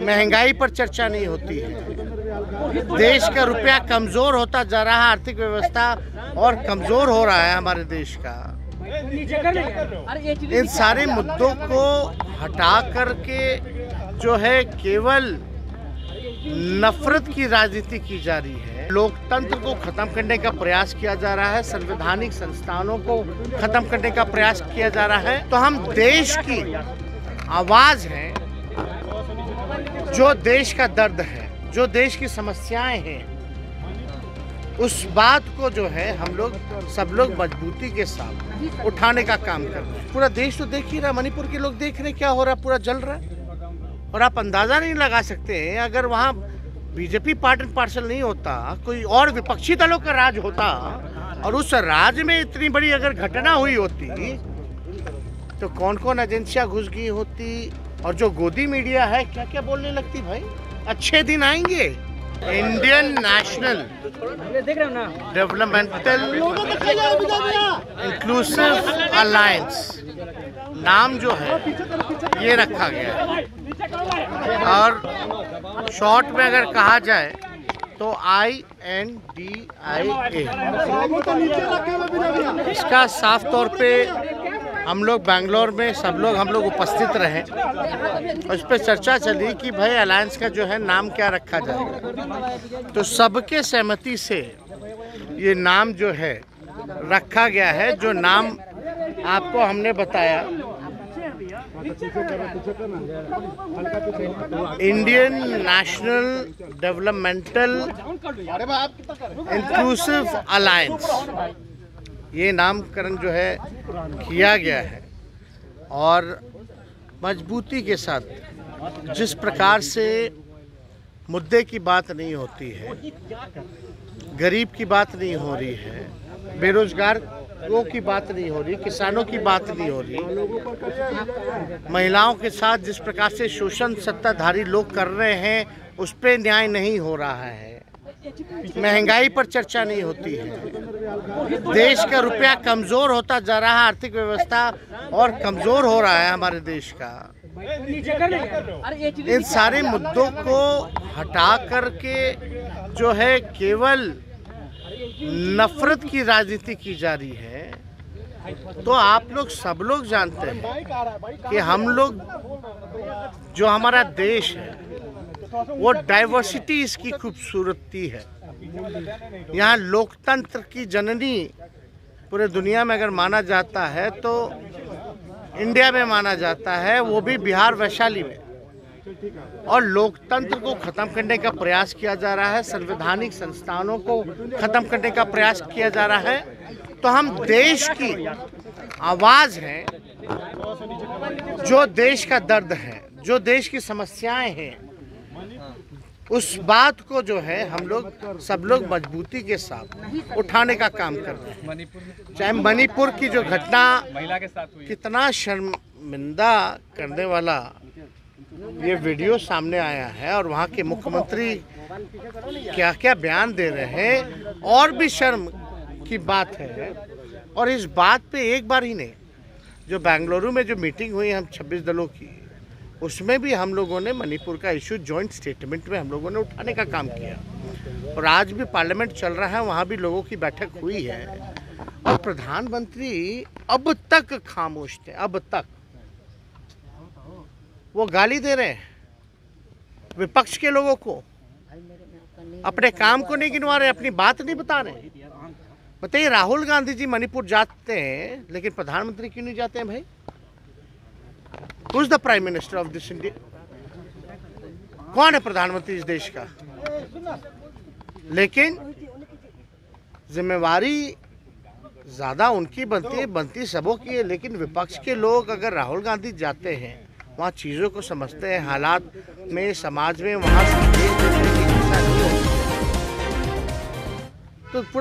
महंगाई पर चर्चा नहीं होती है। देश का रुपया कमजोर होता जा रहा है, आर्थिक व्यवस्था और कमजोर हो रहा है हमारे देश का। इन सारे मुद्दों को हटा करके जो है केवल नफरत की राजनीति की जा रही है। लोकतंत्र को खत्म करने का प्रयास किया जा रहा है, संवैधानिक संस्थानों को खत्म करने का प्रयास किया जा रहा है। तो हम देश की आवाज हैं, जो देश का दर्द है, जो देश की समस्याएं हैं, उस बात को जो है हम लोग सब लोग मजबूती के साथ उठाने का काम कर रहे हैं। पूरा देश तो देख ही रहा, मणिपुर के लोग देख रहे क्या हो रहा है, पूरा जल रहा है। और आप अंदाजा नहीं लगा सकते हैं, अगर वहाँ बीजेपी पार्ट एंड पार्सल नहीं होता, कोई और विपक्षी दलों का राज होता और उस राज्य में इतनी बड़ी अगर घटना हुई होती तो कौन कौन एजेंसियां घुस गई होती और जो गोदी मीडिया है क्या क्या बोलने लगती। भाई अच्छे दिन आएंगे। Indian national developmental inclusive alliance नाम जो है ये रखा गया है, और शॉर्ट में अगर कहा जाए तो INDIA। इसका साफ तौर पे हम लोग बेंगलोर में सब लोग हम लोग उपस्थित रहे और इस पर चर्चा चली कि भाई अलायंस का जो है नाम क्या रखा जाएगा। तो सबके सहमति से ये नाम जो है रखा गया है, जो नाम आपको हमने बताया, Indian national developmental inclusive alliance, ये नामकरण जो है किया गया है। और मजबूती के साथ जिस प्रकार से मुद्दे की बात नहीं होती है, गरीब की बात नहीं हो रही है, बेरोजगारों की बात नहीं हो रही, किसानों की बात नहीं हो रही, महिलाओं के साथ जिस प्रकार से शोषण सत्ताधारी लोग कर रहे हैं उस पर न्याय नहीं हो रहा है, महंगाई पर चर्चा नहीं होती है, देश का रुपया कमजोर होता जा रहा है, आर्थिक व्यवस्था और कमजोर हो रहा है हमारे देश का। इन सारे मुद्दों को हटा करके जो है केवल नफरत की राजनीति की जा रही है। तो आप लोग सब लोग जानते हैं कि हम लोग जो हमारा देश है वो डाइवर्सिटी इसकी खूबसूरती है। यहाँ लोकतंत्र की जननी पूरे दुनिया में अगर माना जाता है तो इंडिया में माना जाता है, वो भी बिहार वैशाली में। और लोकतंत्र को खत्म करने का प्रयास किया जा रहा है, संवैधानिक संस्थानों को खत्म करने का प्रयास किया जा रहा है। तो हम देश की आवाज हैं, जो देश का दर्द है, जो देश की समस्याएं हैं, उस बात को जो है हम लोग सब लोग मजबूती के साथ उठाने का काम कर रहे हैं। चाहे मणिपुर की जो घटना महिला के साथ हुई, कितना शर्मिंदा करने वाला ये वीडियो सामने आया है, और वहाँ के मुख्यमंत्री क्या क्या बयान दे रहे हैं, और भी शर्म की बात है। और इस बात पे एक बार ही नहीं, जो बेंगलुरु में जो मीटिंग हुई हम 26 दलों की, उसमें भी हम लोगों ने मणिपुर का इशू जॉइंट स्टेटमेंट में हम लोगों ने उठाने का काम किया। और आज भी पार्लियामेंट चल रहा है, वहाँ भी लोगों की बैठक हुई है, और प्रधानमंत्री अब तक खामोश थे। अब तक वो गाली दे रहे हैं विपक्ष के लोगों को, अपने काम को नहीं गिनवा रहे, अपनी बात नहीं बता रहे। बताइए, राहुल गांधी जी मणिपुर जाते हैं लेकिन प्रधानमंत्री क्यों नहीं जाते हैं भाई? Who is the prime minister of this India? कौन है प्रधानमंत्री इस देश का? लेकिन जिम्मेवारी ज्यादा उनकी बनती सबों की है। लेकिन विपक्ष के लोग अगर राहुल गांधी जाते हैं, वहाँ चीज़ों को समझते हैं, हालात में, समाज में, वहाँ तो